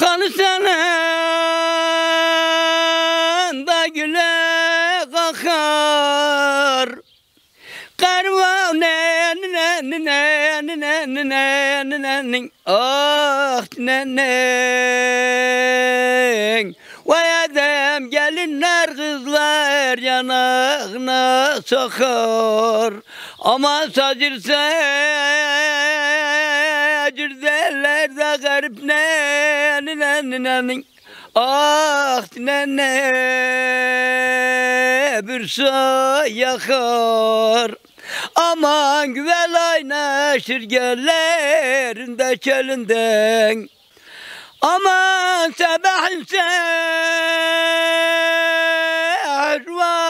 Kalsan da güle kakar. Karvan ah nennen. Vay adam gelinler kızlar yanağına sokar. Aman sacırsa cürdeler de garip nennen. Ah nene bir say yakar. Aman güvel aynaşır gellerinde çelinden. Aman sabahın seher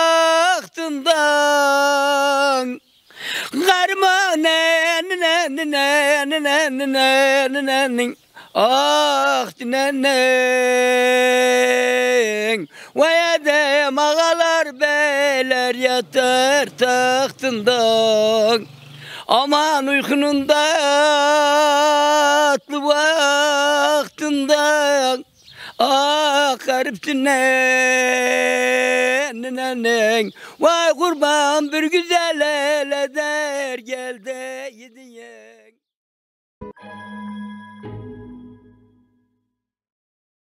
vaktinden. Karma nennen. Ah nennen. Vay adam ağalar beyler yatar tahtından. Aman uykunun tatlı vaktinden. Ah garipsin nennen. Vay kurban bir güzel el eder gel de yediyen.